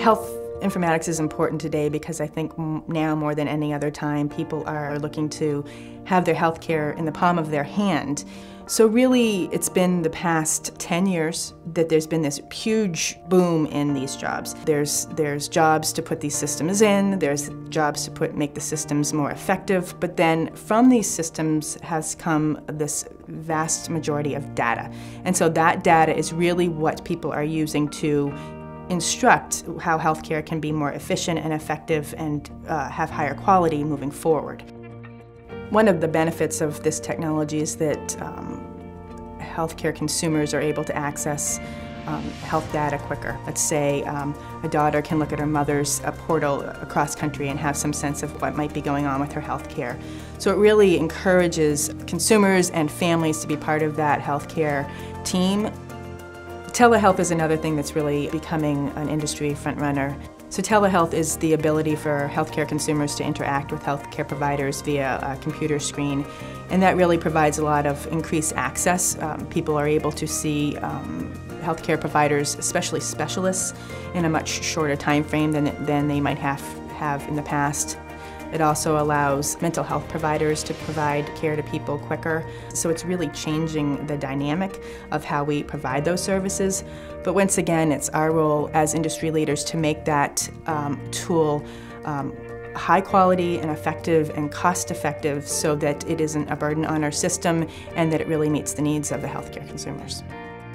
Health informatics is important today because I think now more than any other time people are looking to have their healthcare in the palm of their hand. So really it's been the past 10 years that there's been this huge boom in these jobs. There's jobs to put these systems in, there's jobs to make the systems more effective, but then from these systems has come this vast majority of data. And so that data is really what people are using to instruct how healthcare can be more efficient and effective and have higher quality moving forward. One of the benefits of this technology is that healthcare consumers are able to access health data quicker. Let's say a daughter can look at her mother's portal across country and have some sense of what might be going on with her healthcare. So it really encourages consumers and families to be part of that healthcare team. Telehealth is another thing that's really becoming an industry front-runner. So telehealth is the ability for healthcare consumers to interact with healthcare providers via a computer screen, and that really provides a lot of increased access. People are able to see healthcare providers, especially specialists, in a much shorter time frame than they might have in the past. It also allows mental health providers to provide care to people quicker. So it's really changing the dynamic of how we provide those services. But once again, it's our role as industry leaders to make that tool high quality and effective and cost effective so that it isn't a burden on our system and that it really meets the needs of the healthcare consumers.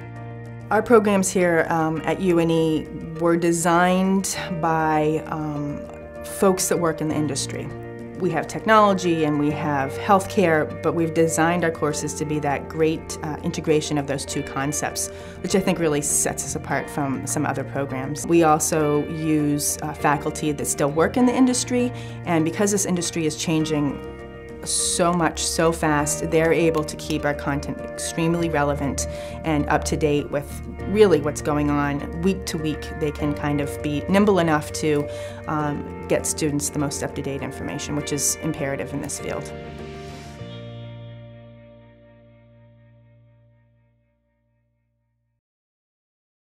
Our programs here at UNE were designed by folks that work in the industry. We have technology and we have healthcare, but we've designed our courses to be that great integration of those two concepts, which I think really sets us apart from some other programs. We also use faculty that still work in the industry, and because this industry is changing so much, so fast, they're able to keep our content extremely relevant and up to date with really what's going on week to week. They can kind of be nimble enough to get students the most up-to-date information, which is imperative in this field.